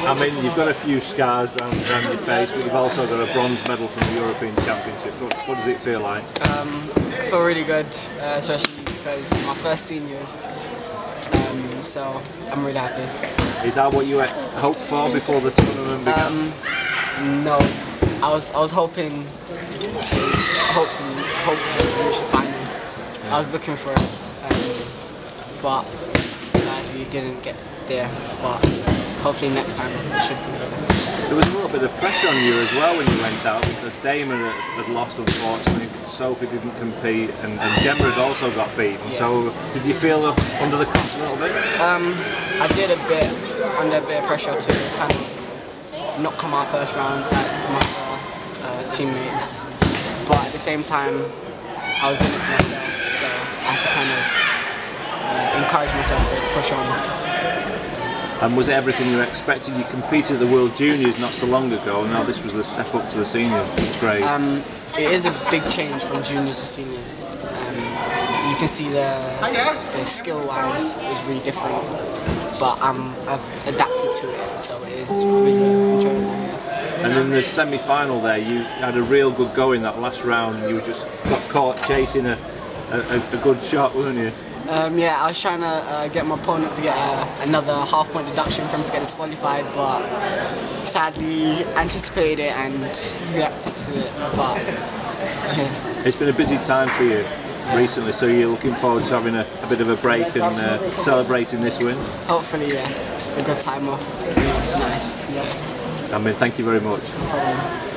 I mean, you've got a few scars around your face, but you've also got a bronze medal from the European Championships. What does it feel like? I feel really good, especially because my first seniors, so I'm really happy. Is that what you hoped for before the tournament began? No, I was hoping to hopefully reach the final. I was looking for it, but sadly didn't get there. But hopefully next time it should be there. There was a little bit of pressure on you as well when you went out because Damon had lost, unfortunately. Sophie didn't compete, and Gemma had also got beaten. Yeah. So did you feel under the cosh a little bit? I did under a bit of pressure to kind of not come out first round like my teammates, but at the same time I was in it for myself, so I had to kind of encourage myself to push on. And was it everything you expected? You competed at the World Juniors not so long ago, and now this was the step up to the seniors. It's great. It is a big change from juniors to seniors. You can see the skill-wise is really different, but I've adapted to it, so it is really enjoyable. And in the semi-final there, you had a real good go in that last round. You just got caught chasing a good shot, weren't you? Yeah, I was trying to get my opponent to get another half-point deduction for him to get disqualified, but sadly anticipated it and reacted to it. But yeah. It's been a busy time for you recently, so you're looking forward to having a bit of a break and celebrating this win? Hopefully, yeah. A good time off. Nice. Yeah. I mean, thank you very much. No problem.